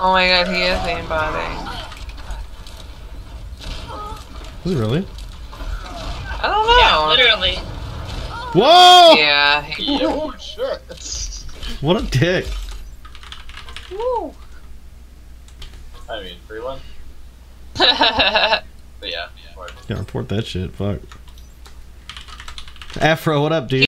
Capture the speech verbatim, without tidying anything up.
Oh my god, he is aimbotting. Is it really? I don't know. Yeah, literally. Whoa! Yeah. He... Oh shit! What a dick. Woo. I mean, free one. But yeah, yeah. Gotta report that shit. Fuck. Afro, what up, dude?